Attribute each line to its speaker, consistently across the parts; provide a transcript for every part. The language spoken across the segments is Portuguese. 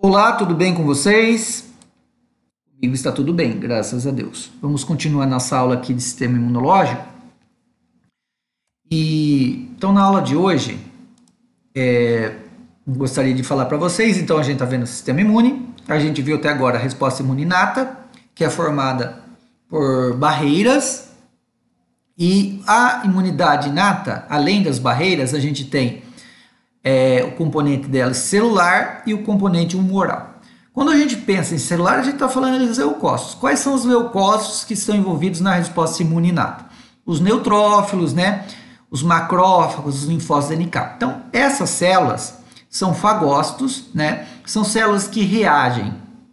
Speaker 1: Olá, tudo bem com vocês? Comigo está tudo bem, graças a Deus. Vamos continuar nossa aula aqui de sistema imunológico. Então, na aula de hoje, gostaria de falar para vocês, então a gente está vendo o sistema imune. A gente viu até agora a resposta imune inata, que é formada por barreiras. E a imunidade inata, além das barreiras, a gente tem o componente dela celular e o componente humoral. Quando a gente pensa em celular, a gente está falando dos leucócitos. Quais são os leucócitos que estão envolvidos na resposta imune inata? Os neutrófilos, né? Os macrófagos, os linfócitos NK. Então, essas células são fagócitos, né? São células que reagem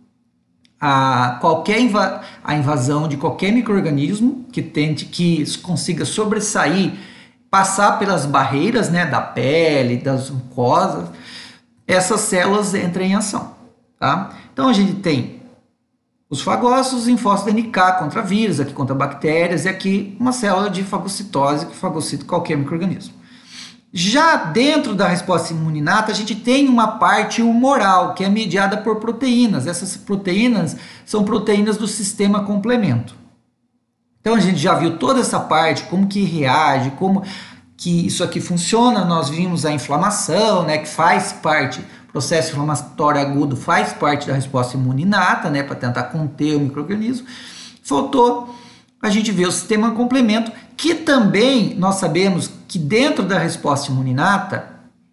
Speaker 1: a qualquer invasão de qualquer micro-organismo que consiga sobressair, passar pelas barreiras, né, da pele, das mucosas. Essas células entram em ação, tá? Então a gente tem os fagócitos, linfócitos NK contra vírus, aqui contra bactérias, e aqui uma célula de fagocitose que fagocita qualquer micro-organismo. Já dentro da resposta imune inata, a gente tem uma parte humoral, que é mediada por proteínas. Essas proteínas são proteínas do sistema complemento. Então a gente já viu toda essa parte, como que reage, como que isso aqui funciona. Nós vimos a inflamação, né, que faz parte, processo inflamatório agudo faz parte da resposta imune inata, né, para tentar conter o micro-organismo. Faltou a gente ver o sistema complemento, que também nós sabemos que dentro da resposta imune inata,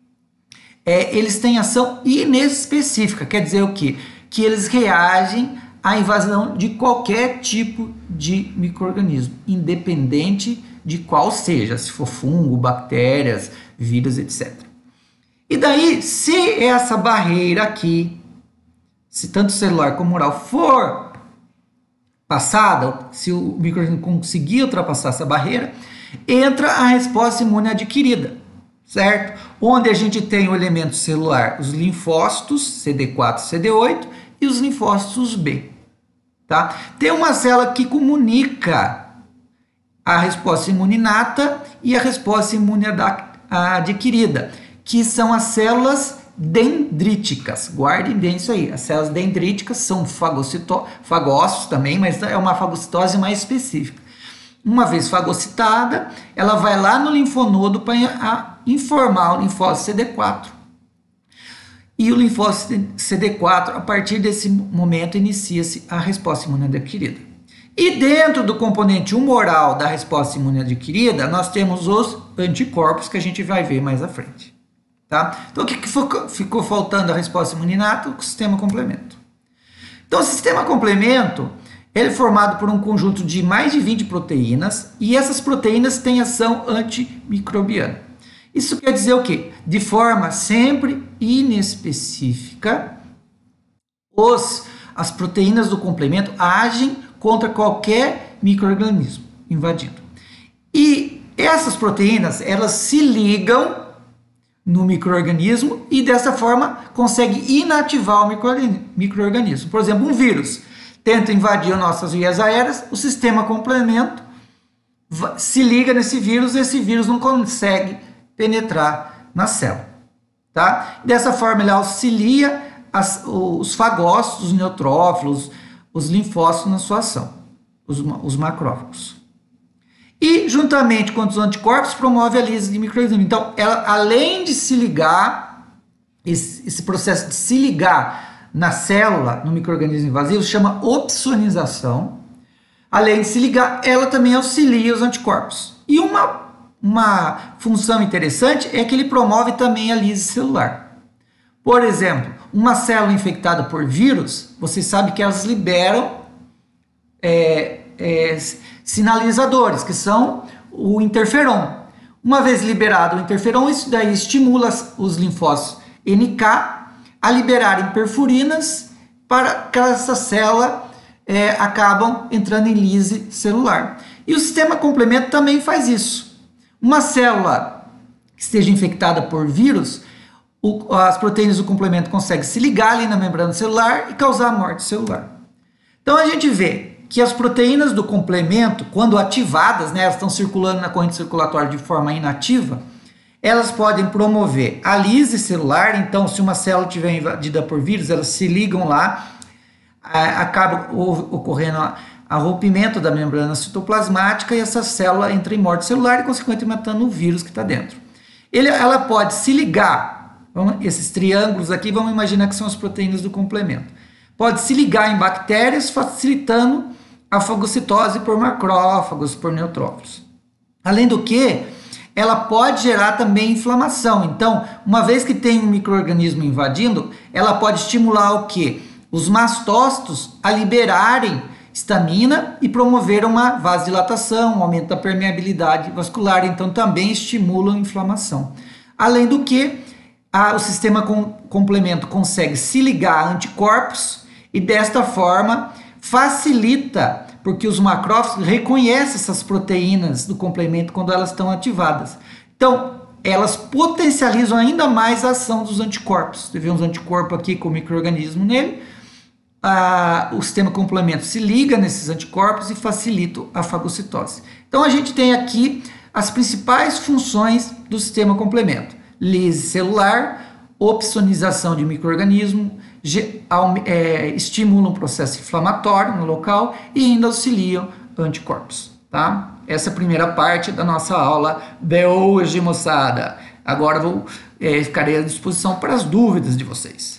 Speaker 1: eles têm ação inespecífica. Quer dizer o quê? Que eles reagem à invasão de qualquer tipo de micro-organismo, independente de qual seja, se for fungo, bactérias, vírus, etc. E daí, se essa barreira aqui, se tanto celular como oral for passada, se o micro-organismo conseguir ultrapassar essa barreira, entra a resposta imune adquirida, certo? Onde a gente tem o elemento celular, os linfócitos, CD4 e CD8, e os linfócitos B, tá? Tem uma célula que comunica a resposta imune inata e a resposta imune adquirida, que são as células dendríticas. Guardem bem isso aí. As células dendríticas são fagócitos também, mas é uma fagocitose mais específica. Uma vez fagocitada, ela vai lá no linfonodo para informar o linfócito CD4. E o linfócito CD4, a partir desse momento, inicia-se a resposta imune adquirida. E dentro do componente humoral da resposta imune adquirida, nós temos os anticorpos, que a gente vai ver mais à frente. Tá? Então, o que ficou faltando a resposta imune inata? O sistema complemento. Então, o sistema complemento ele é formado por um conjunto de mais de 20 proteínas, e essas proteínas têm ação antimicrobiana. Isso quer dizer o quê? De forma sempre inespecífica, as proteínas do complemento agem contra qualquer micro-organismo invadindo. E essas proteínas, elas se ligam no micro-organismo e dessa forma consegue inativar o micro-organismo. Por exemplo, um vírus tenta invadir nossas vias aéreas, o sistema complemento se liga nesse vírus e esse vírus não consegue penetrar na célula. Tá? Dessa forma ele auxilia os fagócitos, os neutrófilos, os linfócitos na sua ação, os macrófagos. E, juntamente com os anticorpos, promove a lise de micro-organismos. Então, ela, além de se ligar, esse processo de se ligar na célula, no micro-organismo invasivo, se chama opsonização. Além de se ligar, ela também auxilia os anticorpos. E uma função interessante é que ele promove também a lise celular. Por exemplo, uma célula infectada por vírus, vocês sabem que elas liberam sinalizadores, que são o interferon. Uma vez liberado o interferon, isso daí estimula os linfócitos NK a liberarem perfurinas para que essa célula acabam entrando em lise celular. E o sistema complemento também faz isso. Uma célula que esteja infectada por vírus, as proteínas do complemento conseguem se ligar ali na membrana celular e causar morte celular. Então a gente vê que as proteínas do complemento, quando ativadas, né, elas estão circulando na corrente circulatória de forma inativa, Elas podem promover a lise celular, então se uma célula estiver invadida por vírus, elas se ligam lá, acaba ocorrendo a rompimento da membrana citoplasmática e essa célula entra em morte celular e, consequentemente, matando o vírus que está dentro. Ela pode se ligar, esses triângulos aqui, vamos imaginar que são as proteínas do complemento. Pode se ligar em bactérias, facilitando a fagocitose por macrófagos, por neutrófilos. Além do que, ela pode gerar também inflamação. Então, uma vez que tem um micro-organismo invadindo, ela pode estimular o quê? Os mastócitos a liberarem histamina e promover uma vasodilatação, um aumento da permeabilidade vascular, então também estimulam a inflamação. Além do que, o sistema complemento consegue se ligar a anticorpos e desta forma facilita, porque os macrófagos reconhecem essas proteínas do complemento quando elas estão ativadas. Então, elas potencializam ainda mais a ação dos anticorpos. Você vê uns anticorpos aqui com o micro-organismo nele, o sistema complemento se liga nesses anticorpos e facilita a fagocitose. Então, a gente tem aqui as principais funções do sistema complemento: lise celular, opsonização de micro-organismo, estimulam o processo inflamatório no local e ainda auxiliam anticorpos. Tá? Essa é a primeira parte da nossa aula de hoje, moçada. Agora ficarei à disposição para as dúvidas de vocês.